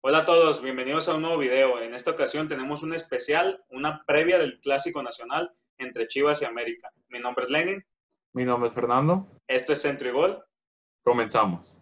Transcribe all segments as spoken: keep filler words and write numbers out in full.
Hola a todos, bienvenidos a un nuevo video. En esta ocasión tenemos un especial, una previa del Clásico Nacional entre Chivas y América. Mi nombre es Lenin, Mi nombre es Fernando. esto es Centro y Gol. Comenzamos.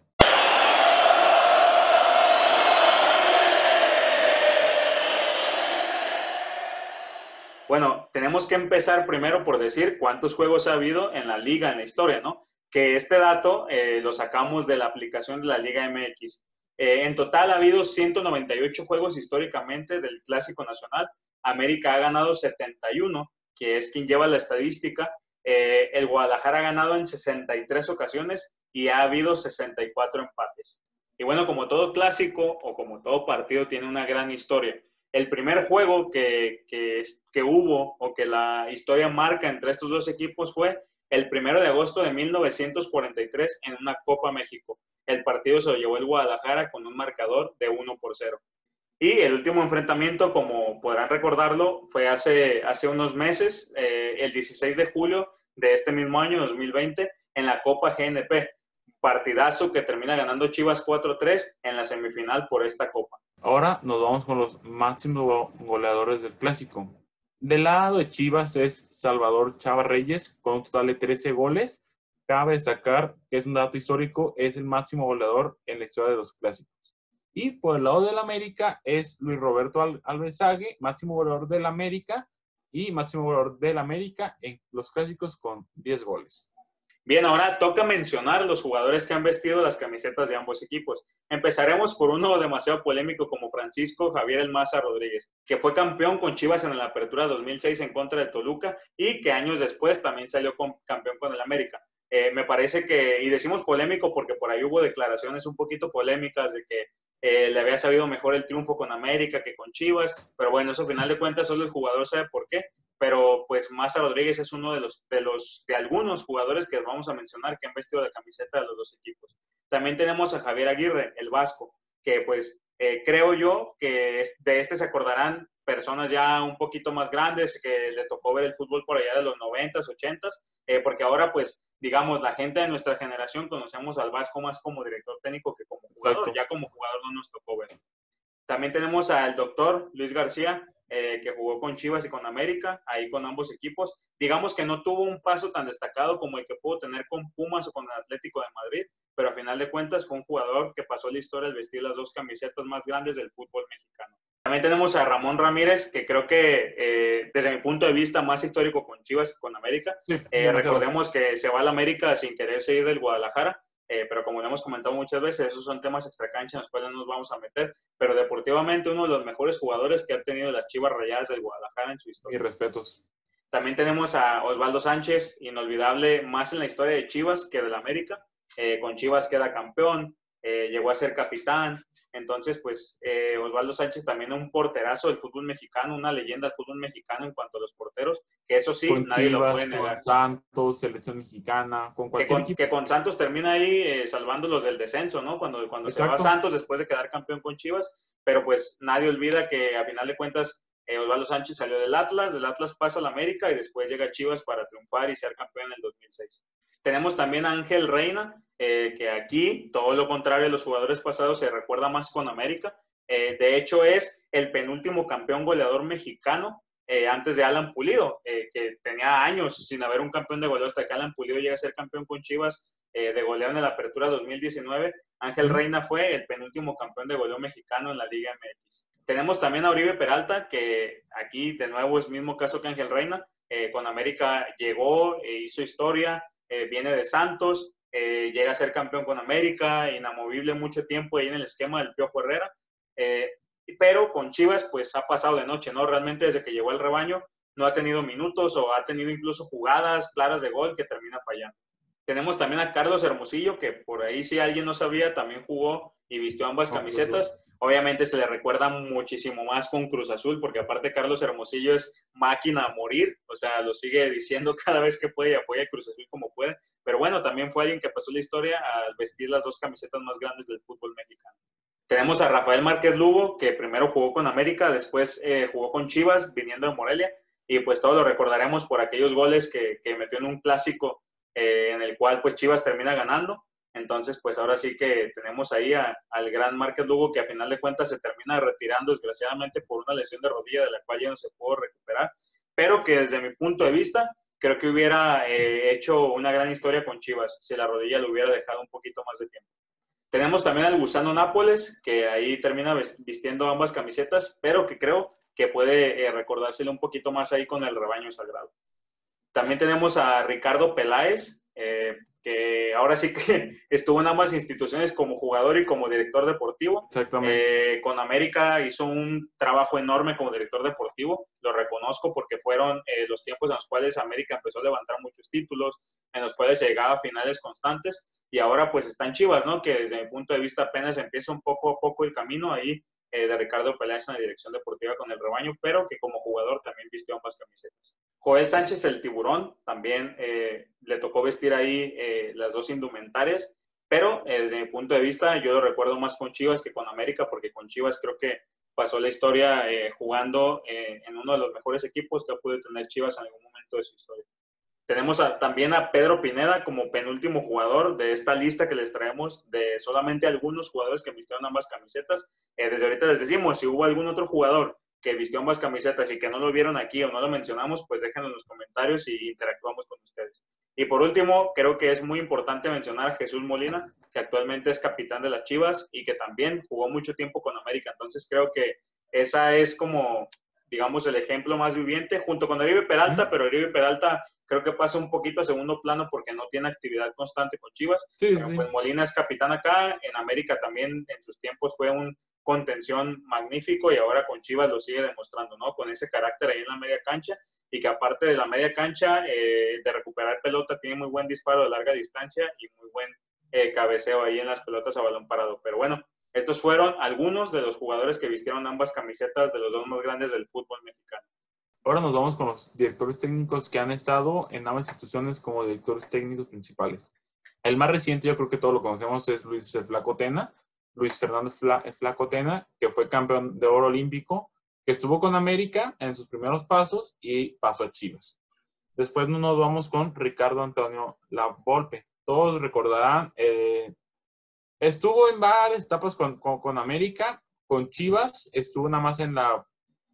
Bueno, tenemos que empezar primero por decir cuántos juegos ha habido en la liga, en la historia, ¿no? Que este dato eh, lo sacamos de la aplicación de la Liga M X. Eh, en total ha habido ciento noventa y ocho juegos históricamente del Clásico Nacional. América ha ganado setenta y uno, que es quien lleva la estadística. Eh, el Guadalajara ha ganado en sesenta y tres ocasiones y ha habido sesenta y cuatro empates. Y bueno, como todo clásico o como todo partido tiene una gran historia. El primer juego que, que, que hubo o que la historia marca entre estos dos equipos fue el primero de agosto de mil novecientos cuarenta y tres en una Copa México. El partido se lo llevó el Guadalajara con un marcador de uno por cero. Y el último enfrentamiento, como podrán recordarlo, fue hace, hace unos meses, eh, el dieciséis de julio de este mismo año, dos mil veinte, en la Copa G N P. Partidazo que termina ganando Chivas cuatro tres en la semifinal por esta Copa. Ahora nos vamos con los máximos goleadores del clásico. Del lado de Chivas es Salvador Chava Reyes con un total de trece goles. Cabe destacar que es un dato histórico, es el máximo goleador en la historia de los clásicos. Y por el lado del América es Luis Roberto Alvesague, máximo goleador del América y máximo goleador del América en los clásicos con diez goles. Bien, ahora toca mencionar los jugadores que han vestido las camisetas de ambos equipos. Empezaremos por uno demasiado polémico como Francisco Javier El Maza Rodríguez, que fue campeón con Chivas en la Apertura dos mil seis en contra de Toluca y que años después también salió con, campeón con el América. Eh, me parece que, y decimos polémico porque por ahí hubo declaraciones un poquito polémicas de que eh, le había sabido mejor el triunfo con América que con Chivas, pero bueno, eso al final de cuentas solo el jugador sabe por qué. Pero pues Maza Rodríguez es uno de los, de los, de algunos jugadores que vamos a mencionar que han vestido la camiseta de los dos equipos. También tenemos a Javier Aguirre, el vasco, que pues eh, creo yo que de este se acordarán personas ya un poquito más grandes que le tocó ver el fútbol por allá de los noventas, ochentas, eh, porque ahora pues digamos la gente de nuestra generación conocemos al Vasco más como director técnico que como jugador. Exacto. Ya como jugador no nos tocó ver. También tenemos al doctor Luis García, eh, que jugó con Chivas y con América, ahí con ambos equipos. Digamos que no tuvo un paso tan destacado como el que pudo tener con Pumas o con el Atlético de Madrid, pero a final de cuentas fue un jugador que pasó la historia al vestir las dos camisetas más grandes del fútbol mexicano. También tenemos a Ramón Ramírez, que creo que eh, desde mi punto de vista más histórico con Chivas que con América. Sí, eh, recordemos que se va al América sin quererse ir del Guadalajara. Eh, pero como lo hemos comentado muchas veces, esos son temas extracancha en los cuales no nos vamos a meter, pero deportivamente uno de los mejores jugadores que ha tenido las Chivas Rayadas del Guadalajara en su historia. Y respetos. También tenemos a Osvaldo Sánchez, inolvidable más en la historia de Chivas que del América. Eh, con Chivas queda campeón, eh, llegó a ser capitán. Entonces, pues, eh, Osvaldo Sánchez también un porterazo del fútbol mexicano, una leyenda del fútbol mexicano en cuanto a los porteros, que eso sí, con nadie Chivas, lo puede negar. Con Santos, selección mexicana, con cualquier que con, equipo. Que con Santos termina ahí eh, salvándolos del descenso, ¿no? Cuando, cuando se va a Santos después de quedar campeón con Chivas, pero pues nadie olvida que a final de cuentas eh, Osvaldo Sánchez salió del Atlas, del Atlas pasa al América y después llega a Chivas para triunfar y ser campeón en el dos mil seis. Tenemos también a Ángel Reina, eh, que aquí, todo lo contrario de los jugadores pasados, se recuerda más con América. Eh, de hecho, es el penúltimo campeón goleador mexicano eh, antes de Alan Pulido, eh, que tenía años sin haber un campeón de goleo hasta que Alan Pulido llega a ser campeón con Chivas eh, de goleo en la Apertura dos mil diecinueve. Ángel Reina fue el penúltimo campeón de goleo mexicano en la Liga M X. Tenemos también a Oribe Peralta, que aquí de nuevo es el mismo caso que Ángel Reina. Eh, con América llegó, eh, hizo historia, eh, viene de Santos, eh, llega a ser campeón con América, inamovible mucho tiempo ahí en el esquema del Piojo Herrera. Eh, pero con Chivas pues ha pasado de noche, ¿no? Realmente desde que llegó al rebaño no ha tenido minutos o ha tenido incluso jugadas claras de gol que termina fallando. Tenemos también a Carlos Hermosillo, que por ahí si alguien no sabía, también jugó y vistió ambas camisetas. Obviamente se le recuerda muchísimo más con Cruz Azul, porque aparte Carlos Hermosillo es máquina a morir, o sea, lo sigue diciendo cada vez que puede y apoya a Cruz Azul como puede. Pero bueno, también fue alguien que pasó la historia al vestir las dos camisetas más grandes del fútbol mexicano. Tenemos a Rafael Márquez Lugo, que primero jugó con América, después eh, jugó con Chivas, viniendo de Morelia, y pues todos lo recordaremos por aquellos goles que, que metió en un clásico eh, en el cual pues Chivas termina ganando. Entonces, pues ahora sí que tenemos ahí a, al gran Márquez Lugo, que a final de cuentas se termina retirando desgraciadamente por una lesión de rodilla de la cual ya no se pudo recuperar, pero que desde mi punto de vista creo que hubiera eh, hecho una gran historia con Chivas si la rodilla le hubiera dejado un poquito más de tiempo. Tenemos también al Gusano Nápoles, que ahí termina vistiendo ambas camisetas, pero que creo que puede eh, recordárselo un poquito más ahí con el rebaño sagrado. También tenemos a Ricardo Peláez, eh, que ahora sí que estuvo en ambas instituciones como jugador y como director deportivo. Exactamente. Eh, con América hizo un trabajo enorme como director deportivo, lo reconozco porque fueron eh, los tiempos en los cuales América empezó a levantar muchos títulos, en los cuales se llegaba a finales constantes, y ahora pues están Chivas, ¿no? Que desde mi punto de vista apenas empieza un poco a poco el camino ahí eh, de Ricardo Peláez en la dirección deportiva con el rebaño, pero que como jugador también vistió ambas camisetas. Joel Sánchez, el Tiburón, también eh, le tocó vestir ahí eh, las dos indumentarias, pero eh, desde mi punto de vista yo lo recuerdo más con Chivas que con América, porque con Chivas creo que pasó la historia eh, jugando eh, en uno de los mejores equipos que pudo tener Chivas en algún momento de su historia. Tenemos a, también a Pedro Pineda como penúltimo jugador de esta lista que les traemos de solamente algunos jugadores que vistieron ambas camisetas. Eh, desde ahorita les decimos, si hubo algún otro jugador que vistió ambas camisetas y que no lo vieron aquí o no lo mencionamos, pues déjenlo en los comentarios y interactuamos con ustedes. Y por último, creo que es muy importante mencionar a Jesús Molina, que actualmente es capitán de las Chivas y que también jugó mucho tiempo con América. Entonces creo que esa es como, digamos, el ejemplo más viviente, junto con Oribe Peralta, uh-huh. pero Oribe Peralta creo que pasa un poquito a segundo plano porque no tiene actividad constante con Chivas. Sí, pero sí. pues Molina es capitán acá, en América también en sus tiempos fue un contención magnífico y ahora con Chivas lo sigue demostrando, ¿no? Con ese carácter ahí en la media cancha y que aparte de la media cancha, eh, de recuperar pelota, tiene muy buen disparo de larga distancia y muy buen eh, cabeceo ahí en las pelotas a balón parado. Pero bueno, estos fueron algunos de los jugadores que vistieron ambas camisetas de los dos más grandes del fútbol mexicano. Ahora nos vamos con los directores técnicos que han estado en ambas instituciones como directores técnicos principales. El más reciente, yo creo que todos lo conocemos, es Luis Flaco Tena, Luis Fernando Fla, Flaco Tena, que fue campeón de oro olímpico, que estuvo con América en sus primeros pasos y pasó a Chivas. Después nos vamos con Ricardo Antonio Lavolpe. Todos recordarán, eh, estuvo en varias etapas con, con, con América, con Chivas, estuvo nada más en la,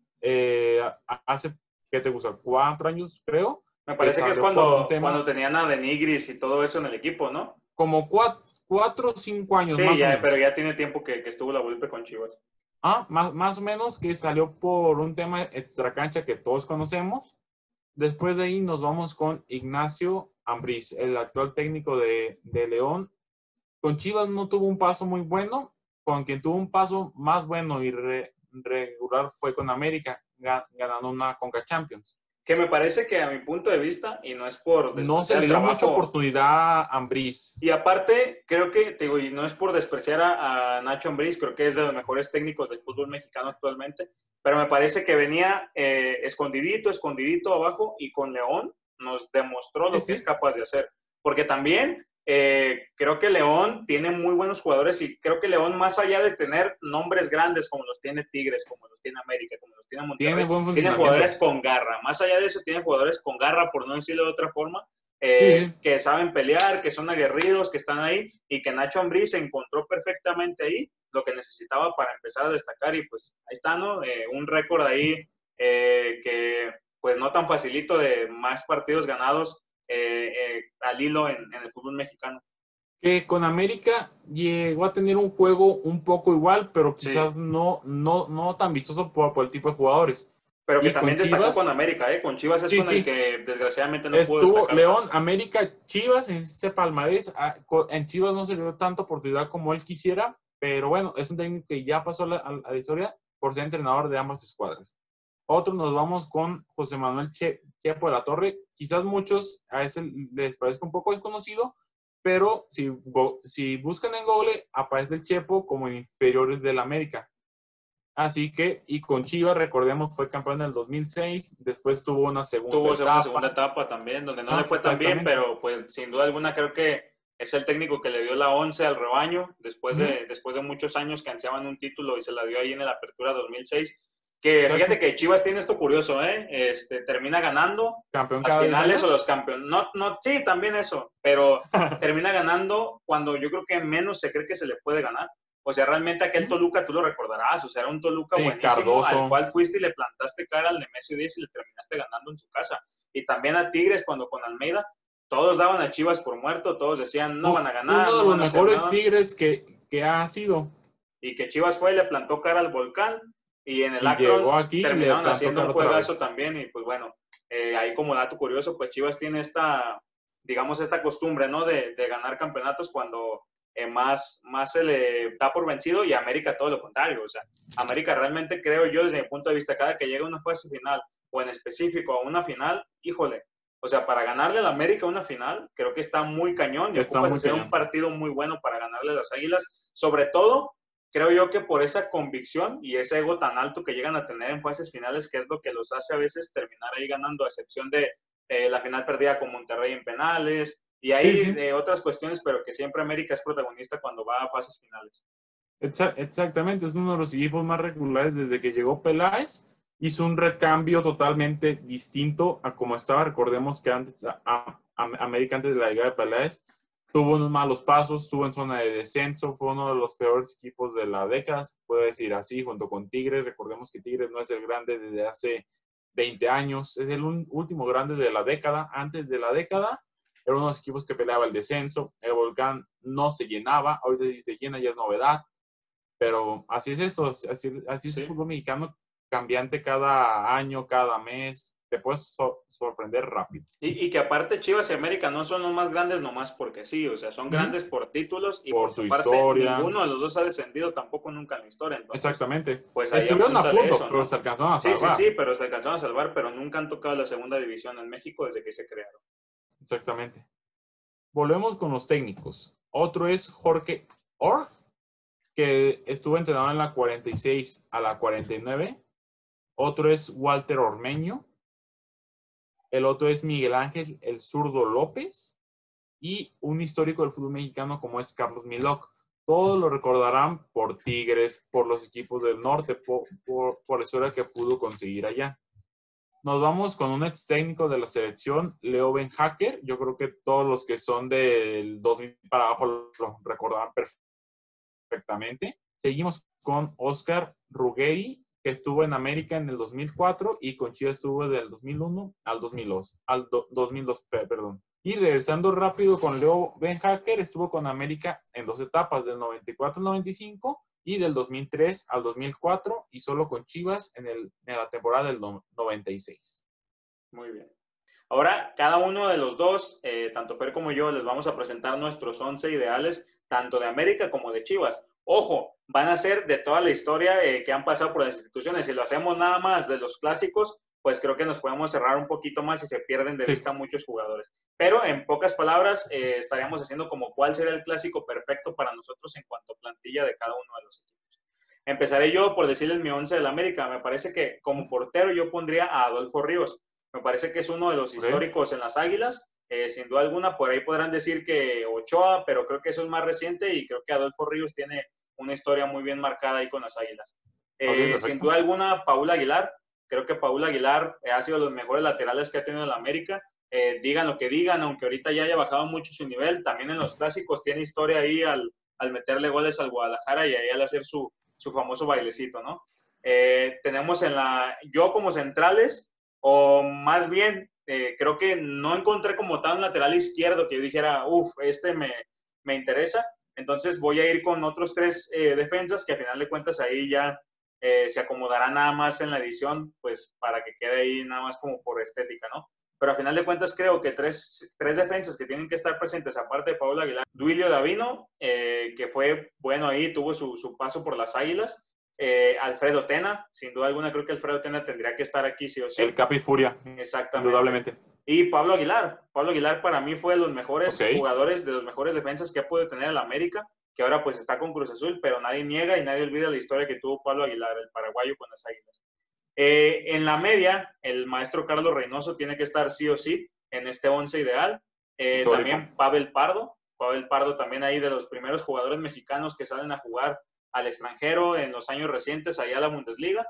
eh, hace, ¿qué te gusta? Cuatro años, creo. Me parece que, que es cuando, cuando tenían a Denigris y todo eso en el equipo, ¿no? Como cuatro, cuatro o cinco años sí, más ya, o menos. Pero ya tiene tiempo que, que estuvo Lavolpe con Chivas. Ah, más, más o menos, que salió por un tema extracancha que todos conocemos. Después de ahí nos vamos con Ignacio Ambriz, el actual técnico de, de León. Con Chivas no tuvo un paso muy bueno, con quien tuvo un paso más bueno y re, regular fue con América, ganando una Conca Champions. Que me parece que a mi punto de vista, y no es por no se le dio trabajo, mucha oportunidad a Ambriz. Y aparte, creo que, te digo, y no es por despreciar a, a Nacho Ambriz, creo que es de los mejores técnicos del fútbol mexicano actualmente, pero me parece que venía eh, escondidito, escondidito abajo, y con León nos demostró lo sí, que sí. es capaz de hacer. Porque también eh, creo que León tiene muy buenos jugadores, y creo que León, más allá de tener nombres grandes como los tiene Tigres, como los tiene América, como los tiene Monterrey, tiene, buen tiene jugadores con garra. Más allá de eso, tiene jugadores con garra, por no decirlo de otra forma, Eh, sí. que saben pelear, que son aguerridos, que están ahí, y que Nacho Ambriz se encontró perfectamente ahí lo que necesitaba para empezar a destacar, y pues ahí está, ¿no? Eh, un récord ahí eh, que pues no tan facilito, de más partidos ganados eh, eh, al hilo en, en el fútbol mexicano. Que con América llegó a tener un juego un poco igual, pero quizás sí. no, no, no tan vistoso por, por el tipo de jugadores. Pero que y también con destacó Chivas, con América, ¿eh? Con Chivas es sí, con sí. el que desgraciadamente no Estuvo pudo destacar. León, más. América, Chivas en ese palmarés. En Chivas no se le dio tanta oportunidad como él quisiera, pero bueno, es un técnico que ya pasó a la, a la historia por ser entrenador de ambas escuadras. Otro nos vamos con José Manuel che, Chepo de la Torre. Quizás muchos a ese les parezca un poco desconocido, pero si, si buscan en Google, aparece el Chepo como en inferiores del América. Así que, y con Chivas, recordemos, fue campeón en el dos mil seis, después tuvo una segunda tuvo etapa. una segunda etapa también, donde no ah, le fue tan bien, pero pues sin duda alguna creo que es el técnico que le dio la once al rebaño, después, uh-huh. de, después de muchos años que ansiaban un título, y se la dio ahí en la Apertura dos mil seis. Que Exacto. fíjate que Chivas tiene esto curioso, ¿eh? Este, termina ganando Campeón las cada diez finales años. o los campeones. No, no, sí, también eso, pero termina ganando cuando yo creo que menos se cree que se le puede ganar. O sea, realmente aquel Toluca tú lo recordarás, o sea, era un Toluca Sí, buenísimo al Cardoso. cual fuiste y le plantaste cara al Nemesio diez y le terminaste ganando en su casa. Y también a Tigres cuando con Almeida todos daban a Chivas por muerto, todos decían no van a ganar, Uno de no los van a hacer mejores nada. Tigres que, que ha sido. Y que Chivas fue y le plantó cara al Volcán y en el Y llegó Akron aquí y le terminaron plantó haciendo un cara otra juegazo vez. también y pues bueno, eh, ahí como dato curioso, pues Chivas tiene esta, digamos, esta costumbre, ¿no? De, de ganar campeonatos cuando eh, más, más se le da por vencido y América todo lo contrario, o sea, América realmente creo yo desde mi punto de vista, cada que llega a una fase final o en específico a una final, híjole, o sea, para ganarle al América una final, creo que está muy cañón y Está ocupas muy hacer un cañón. partido muy bueno para ganarle a las Águilas, sobre todo creo yo que por esa convicción y ese ego tan alto que llegan a tener en fases finales, que es lo que los hace a veces terminar ahí ganando, a excepción de eh, la final perdida con Monterrey en penales y Sí, hay sí. de otras cuestiones, pero que siempre América es protagonista cuando va a fases finales. Exa- exactamente, es uno de los equipos más regulares desde que llegó Peláez. Hizo un recambio totalmente distinto a como estaba. Recordemos que antes, a, a- a- América antes de la llegada de Peláez, tuvo unos malos pasos, estuvo en zona de descenso, fue uno de los peores equipos de la década, se puede decir así, junto con Tigres. Recordemos que Tigres no es el grande desde hace veinte años, es el un, último grande de la década. Antes de la década, era uno de los equipos que peleaba el descenso. El Volcán no se llenaba, ahorita sí se llena, ya es novedad. Pero así es esto, así, así es el Sí. fútbol mexicano, cambiante cada año, cada mes, te puedes so- sorprender rápido. Y, y que aparte Chivas y América no son los más grandes nomás porque sí, o sea, son ¿Mm? grandes por títulos y Por porque su aparte historia, ninguno de los dos ha descendido tampoco nunca en la historia, entonces, exactamente. pues ahí Estuvieron a apúntale punto, eso, pero ¿no? se alcanzaron a Sí, sí, salvar. sí, pero se alcanzaron a salvar, pero nunca han tocado la segunda división en México desde que se crearon. Exactamente. Volvemos con los técnicos. Otro es Jorge Org, que estuvo entrenado en la cuarenta y seis a la cuarenta y nueve. Otro es Walter Ormeño. El otro es Miguel Ángel El Zurdo López. Y un histórico del fútbol mexicano como es Carlos Milok. Todos lo recordarán por Tigres, por los equipos del norte, por, por, por la historia que pudo conseguir allá. Nos vamos con un ex técnico de la selección, Leo Ben Hacker. Yo creo que todos los que son del dos mil para abajo lo recordarán perfectamente. Seguimos con Oscar Ruggeri, que estuvo en América en el dos mil cuatro y con Chivas estuvo del dos mil uno al dos mil dos, al do, dos mil dos, perdón. Y regresando rápido con Leo Ben Hacker, estuvo con América en dos etapas, del noventa y cuatro al noventa y cinco y del dos mil tres al dos mil cuatro, y solo con Chivas en, el, en la temporada del noventa y seis. Muy bien. Ahora, cada uno de los dos, eh, tanto Fer como yo, les vamos a presentar nuestros once ideales, tanto de América como de Chivas. Ojo, van a ser de toda la historia eh, que han pasado por las instituciones. Si lo hacemos nada más de los clásicos, pues creo que nos podemos cerrar un poquito más y se pierden de Sí. vista muchos jugadores. Pero en pocas palabras, eh, estaríamos haciendo como cuál sería el clásico perfecto para nosotros en cuanto a plantilla de cada uno de los equipos. Empezaré yo por decirles mi once del América. Me parece que como portero yo pondría a Adolfo Ríos. Me parece que es uno de los históricos en las Águilas. Eh, sin duda alguna, por ahí podrán decir que Ochoa, pero creo que eso es más reciente y creo que Adolfo Ríos tiene una historia muy bien marcada ahí con las Águilas. Eh, Okay, sin duda alguna, Paul Aguilar. Creo que Paul Aguilar eh, ha sido de los mejores laterales que ha tenido el América. Eh, digan lo que digan, aunque ahorita ya haya bajado mucho su nivel, también en los clásicos tiene historia ahí al, al meterle goles al Guadalajara y ahí al hacer su, su famoso bailecito, ¿no? Eh, tenemos en la, yo como centrales, o más bien, eh, creo que no encontré como tal un lateral izquierdo que yo dijera, uff, este me, me interesa. Entonces voy a ir con otros tres eh, defensas que a final de cuentas ahí ya eh, se acomodará nada más en la edición, pues para que quede ahí nada más como por estética, ¿no? Pero a final de cuentas creo que tres, tres defensas que tienen que estar presentes, aparte de Pablo Aguilar, Duilio Davino, eh, que fue bueno ahí, tuvo su, su paso por las Águilas, eh, Alfredo Tena, sin duda alguna creo que Alfredo Tena tendría que estar aquí sí o sí. El Capi Furia, Exactamente. indudablemente. Y Pablo Aguilar, Pablo Aguilar para mí fue de los mejores Okay. jugadores, de los mejores defensas que ha podido tener el América, que ahora pues está con Cruz Azul, pero nadie niega y nadie olvida la historia que tuvo Pablo Aguilar, el paraguayo con las Águilas. Eh, en la media, el maestro Carlos Reynoso tiene que estar sí o sí en este once ideal. Eh, también Pavel Pardo, Pavel Pardo también ahí de los primeros jugadores mexicanos que salen a jugar al extranjero en los años recientes, allá a la Bundesliga.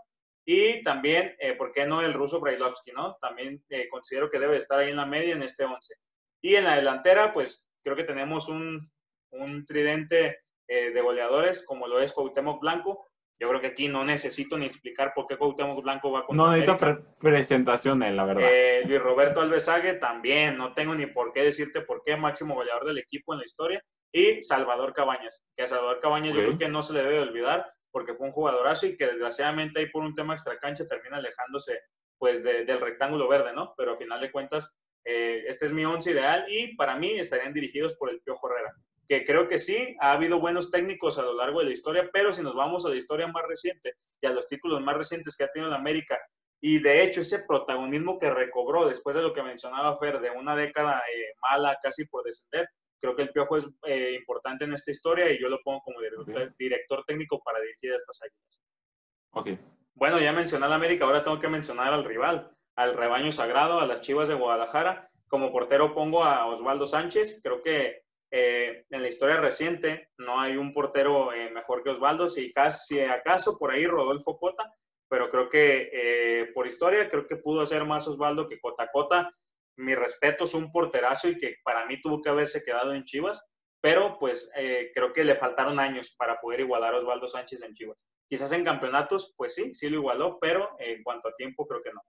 Y también, eh, ¿por qué no el ruso Brailovsky, no? También eh, considero que debe estar ahí en la media en este once. Y en la delantera, pues creo que tenemos un, un tridente eh, de goleadores, como lo es Cuauhtémoc Blanco. Yo creo que aquí no necesito ni explicar por qué Cuauhtémoc Blanco va No contra necesita América. pre presentación, él, la verdad. Eh, Luis Roberto Alvesague también, no tengo ni por qué decirte por qué, máximo goleador del equipo en la historia. Y Salvador Cabañas, que a Salvador Cabañas okay. yo creo que no se le debe olvidar porque fue un jugadorazo y que desgraciadamente ahí por un tema extracancha termina alejándose pues de, del rectángulo verde, ¿no? Pero a final de cuentas, eh, este es mi once ideal y para mí estarían dirigidos por el Piojo Herrera, que creo que sí, ha habido buenos técnicos a lo largo de la historia, pero si nos vamos a la historia más reciente y a los títulos más recientes que ha tenido en América, y de hecho ese protagonismo que recobró después de lo que mencionaba Fer, de una década eh, mala casi por descender, creo que el Piojo es eh, importante en esta historia y yo lo pongo como director, okay. director técnico para dirigir a estas águilas. Ok. Bueno, ya mencioné al América, ahora tengo que mencionar al rival, al rebaño sagrado, a las Chivas de Guadalajara. Como portero pongo a Osvaldo Sánchez. Creo que eh, en la historia reciente no hay un portero eh, mejor que Osvaldo, si, casi, si acaso por ahí Rodolfo Cota, pero creo que eh, por historia creo que pudo hacer más Osvaldo que Cota. Cota, mi respeto, es un porterazo y que para mí tuvo que haberse quedado en Chivas, pero pues eh, creo que le faltaron años para poder igualar a Osvaldo Sánchez en Chivas. Quizás en campeonatos, pues sí, sí lo igualó, pero en cuanto a tiempo creo que no.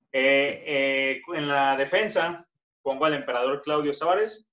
Eh, eh, en la defensa pongo al emperador Claudio Suárez,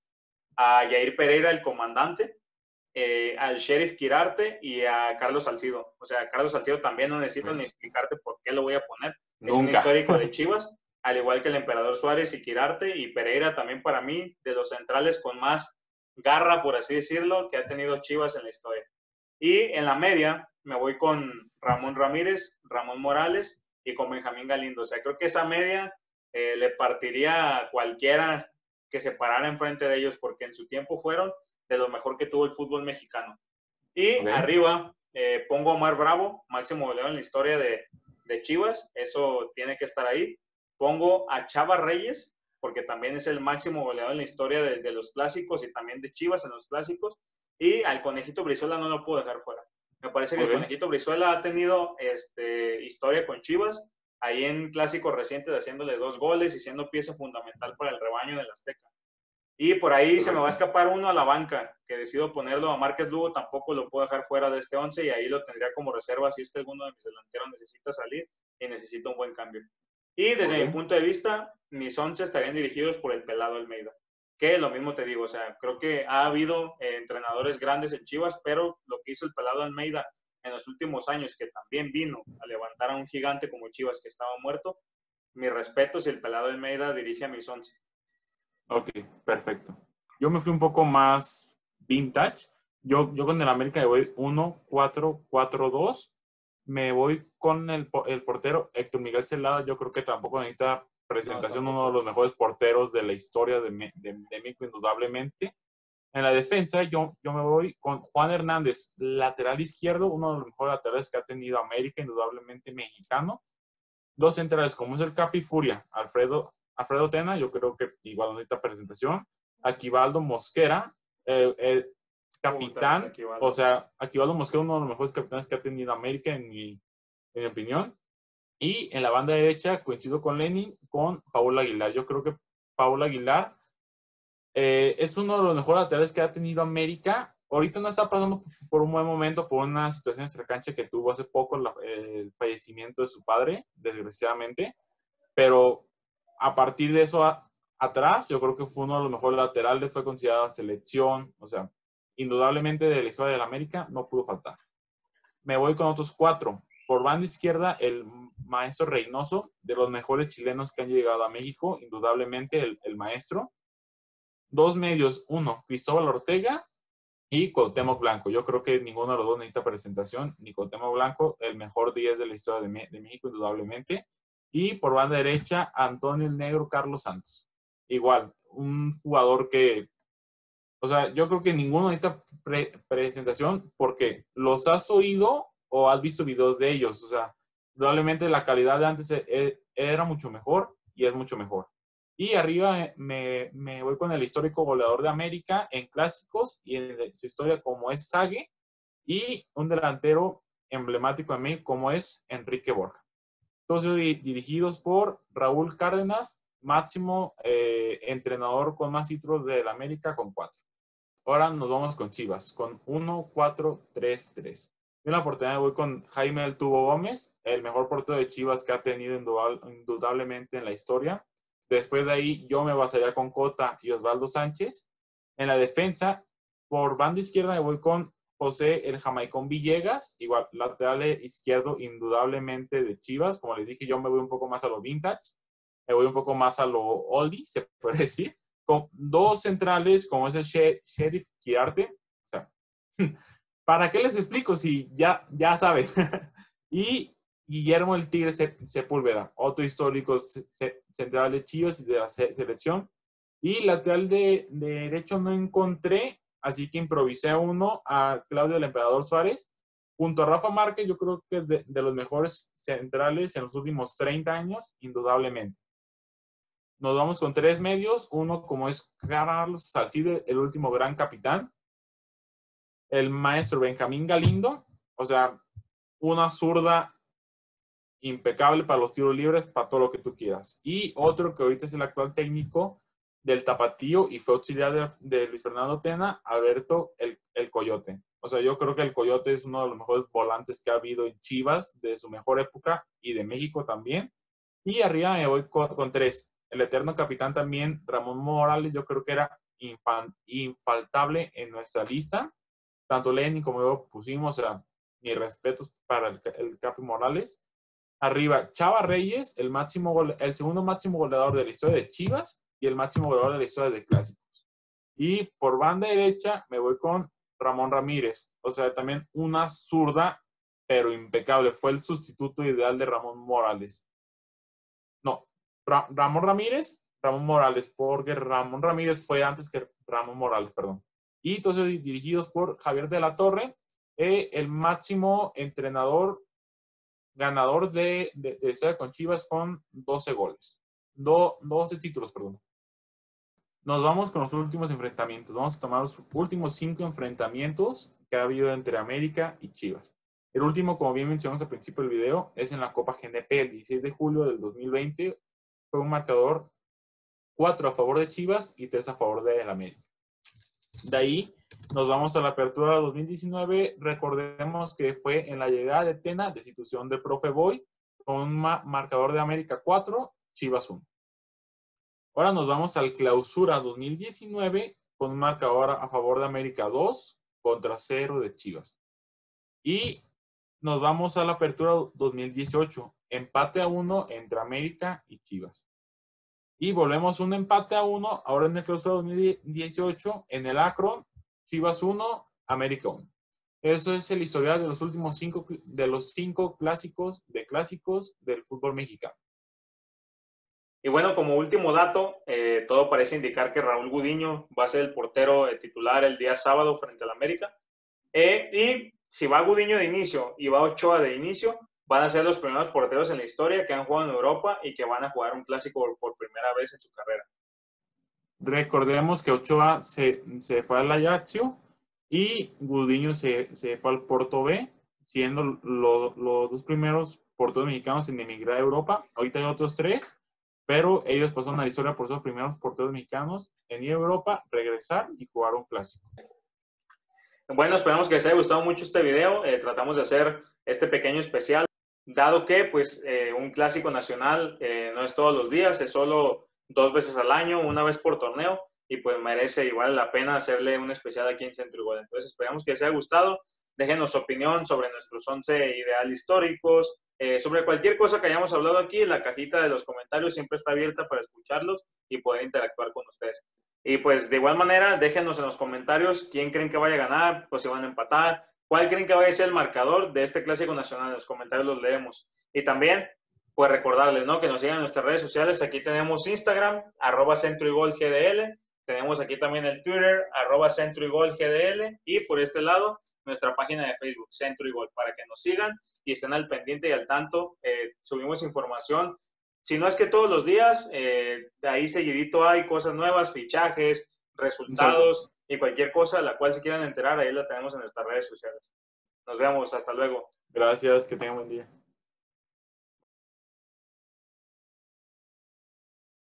a Yair Pereira, el comandante, eh, al Sheriff Quirarte y a Carlos Salcido. O sea, Carlos Salcido también no necesito ni explicarte por qué lo voy a poner. Es Nunca. un histórico de Chivas, al igual que el emperador Suárez y Quirarte, y Pereira también para mí, de los centrales con más garra, por así decirlo, que ha tenido Chivas en la historia. Y en la media me voy con Ramón Ramírez, Ramón Morales y con Benjamín Galindo. O sea, creo que esa media eh, le partiría a cualquiera que se parara enfrente de ellos porque en su tiempo fueron de lo mejor que tuvo el fútbol mexicano. Y okay. arriba eh, pongo a Omar Bravo, máximo goleador en la historia de, de Chivas. Eso tiene que estar ahí. Pongo a Chava Reyes, porque también es el máximo goleador en la historia de, de los clásicos y también de Chivas en los clásicos. Y al Conejito Brizuela no lo puedo dejar fuera. Me parece que okay. el Conejito Brizuela ha tenido este, historia con Chivas, ahí en clásicos recientes haciéndole dos goles y siendo pieza fundamental para el rebaño del Azteca. Y por ahí Perfecto. Se me va a escapar uno a la banca, que decido ponerlo a Márquez Lugo, tampoco lo puedo dejar fuera de este once y ahí lo tendría como reserva si es que alguno de mis delanteros necesita salir y necesita un buen cambio. Y desde okay. mi punto de vista, mis once estarían dirigidos por el Pelado Almeida. Que lo mismo te digo, o sea, creo que ha habido eh, entrenadores grandes en Chivas, pero lo que hizo el Pelado Almeida en los últimos años, que también vino a levantar a un gigante como Chivas que estaba muerto, mi respeto si el Pelado Almeida dirige a mis once. Ok, perfecto. Yo me fui un poco más vintage. Yo, yo con el América me voy uno cuatro cuatro dos. Me voy con el, el portero Héctor Miguel Celada. Yo creo que tampoco necesita presentación, no, uno de los mejores porteros de la historia de, de, de México, indudablemente. En la defensa, yo, yo me voy con Juan Hernández, lateral izquierdo, uno de los mejores laterales que ha tenido América, indudablemente mexicano. Dos centrales, como es el Capi Furia, Alfredo, Alfredo Tena, yo creo que igual necesita presentación. Aquivaldo Mosquera, eh, eh, capitán, o sea, Aquivaldo Mosquera, uno de los mejores capitanes que ha tenido América, en mi, en mi opinión. Y en la banda derecha, coincido con Lenin, con Paul Aguilar. Yo creo que Paul Aguilar eh, es uno de los mejores laterales que ha tenido América. Ahorita no está pasando por un buen momento, por una situación extracancha que tuvo hace poco, la, el fallecimiento de su padre, desgraciadamente. Pero a partir de eso a, atrás, yo creo que fue uno de los mejores laterales, fue considerado selección. O sea, indudablemente de la historia de la América no pudo faltar. Me voy con otros cuatro. Por banda izquierda, el maestro Reynoso, de los mejores chilenos que han llegado a México, indudablemente el, el maestro. Dos medios, uno, Cristóbal Ortega y Cuauhtémoc Blanco. Yo creo que ninguno de los dos necesita presentación, ni Cuauhtémoc Blanco, el mejor diez de la historia de, de México, indudablemente. Y por banda derecha, Antonio el Negro Carlos Santos. Igual, un jugador que, o sea, yo creo que ninguno necesita pre presentación porque los has oído o has visto videos de ellos. O sea, probablemente la calidad de antes era mucho mejor y es mucho mejor. Y arriba me, me voy con el histórico goleador de América en clásicos y en su historia como es Sague, y un delantero emblemático de México como es Enrique Borja. todos ellos dirigidos por Raúl Cárdenas, máximo eh, entrenador con más títulos de la América con cuatro. Ahora nos vamos con Chivas, con uno cuatro tres tres. En la oportunidad voy con Jaime El Tubo Gómez, el mejor portero de Chivas que ha tenido indudablemente en la historia. Después de ahí yo me basaría con Cota y Osvaldo Sánchez. En la defensa, por banda izquierda me voy con José el Jamaicón Villegas, igual lateral izquierdo indudablemente de Chivas. Como les dije, yo me voy un poco más a lo vintage, me voy un poco más a lo oldie, se puede decir. Con dos centrales, como es el Sheriff Quirarte. O sea, ¿para qué les explico si ya, ya saben? Y Guillermo el Tigre Sepúlveda, otro histórico central de Chivas y de la selección. Y lateral de, de derecho no encontré, así que improvisé uno a Claudio el Emperador Suárez. Junto a Rafa Márquez, yo creo que es de, de los mejores centrales en los últimos treinta años, indudablemente. Nos vamos con tres medios, uno como es Carlos Salcido, el último gran capitán, el maestro Benjamín Galindo, o sea, una zurda impecable para los tiros libres, para todo lo que tú quieras. Y otro que ahorita es el actual técnico del Tapatío y fue auxiliar de, de Luis Fernando Tena, Alberto el, el Coyote. O sea, yo creo que el Coyote es uno de los mejores volantes que ha habido en Chivas de su mejor época y de México también. Y arriba me voy con, con tres. El eterno capitán también, Ramón Morales, yo creo que era infan, infaltable en nuestra lista. Tanto Lenny como yo pusimos, o sea, mis respetos para el, el Capi Morales. Arriba, Chava Reyes, el, máximo gole, el segundo máximo goleador de la historia de Chivas y el máximo goleador de la historia de Clásicos. Y por banda derecha me voy con Ramón Ramírez. O sea, también una zurda, pero impecable. Fue el sustituto ideal de Ramón Morales. No, Ra Ramón Ramírez, Ramón Morales, porque Ramón Ramírez fue antes que Ramón Morales, perdón. Y entonces dirigidos por Javier de la Torre, eh, el máximo entrenador ganador de, de, de historia con Chivas con doce goles. Do, doce títulos, perdón. Nos vamos con los últimos enfrentamientos. Vamos a tomar los últimos cinco enfrentamientos que ha habido entre América y Chivas. El último, como bien mencionamos al principio del video, es en la Copa G N P el dieciséis de julio del dos mil veinte. Fue un marcador cuatro a favor de Chivas y tres a favor de América. De ahí nos vamos a la apertura dos mil diecinueve. Recordemos que fue en la llegada de Tena, destitución del profe Boy, con un marcador de América cuatro, Chivas uno. Ahora nos vamos al clausura dos mil diecinueve con un marcador a favor de América dos contra cero de Chivas. Y nos vamos a la apertura dos mil dieciocho, empate a uno entre América y Chivas. Y volvemos un empate a uno, ahora en el clausura dos mil dieciocho, en el Akron, Chivas uno, América uno. Eso es el historial de los últimos cinco, de los cinco clásicos, de clásicos del fútbol mexicano. Y bueno, como último dato, eh, todo parece indicar que Raúl Gudiño va a ser el portero eh, titular el día sábado frente al América. Eh, y si va Gudiño de inicio y va Ochoa de inicio, van a ser los primeros porteros en la historia que han jugado en Europa y que van a jugar un clásico por, por primera vez en su carrera. Recordemos que Ochoa se, se fue al Ajaxio y Gudiño se, se fue al Porto B, siendo lo, los dos primeros porteros mexicanos en emigrar a Europa. Ahorita hay otros tres, pero ellos pasaron a la historia por ser los primeros porteros mexicanos en ir a Europa, regresar y jugar un clásico. Bueno, esperamos que les haya gustado mucho este video. Eh, tratamos de hacer este pequeño especial, dado que pues eh, un clásico nacional eh, no es todos los días, es solo dos veces al año, una vez por torneo, y pues merece igual la pena hacerle un especial aquí en Centro Igual. Entonces esperamos que les haya gustado. Déjenos su opinión sobre nuestros once ideal históricos, eh, sobre cualquier cosa que hayamos hablado aquí. La cajita de los comentarios siempre está abierta para escucharlos y poder interactuar con ustedes. Y pues de igual manera, déjenos en los comentarios quién creen que vaya a ganar, pues si van a empatar, cuál creen que vaya a ser el marcador de este clásico nacional. En los comentarios los leemos. Y también, pues recordarles, ¿no? Que nos sigan en nuestras redes sociales. Aquí tenemos Instagram, arroba Centro y Gol G D L. Tenemos aquí también el Twitter, arroba Centro y Gol G D L. Y por este lado, nuestra página de Facebook, Centro y Gol, para que nos sigan y estén al pendiente y al tanto. Eh, subimos información. Si no es que todos los días, eh, de ahí seguidito hay cosas nuevas, fichajes, resultados y cualquier cosa de la cual se quieran enterar, ahí la tenemos en nuestras redes sociales. Nos vemos, hasta luego. Gracias, que tengan buen día.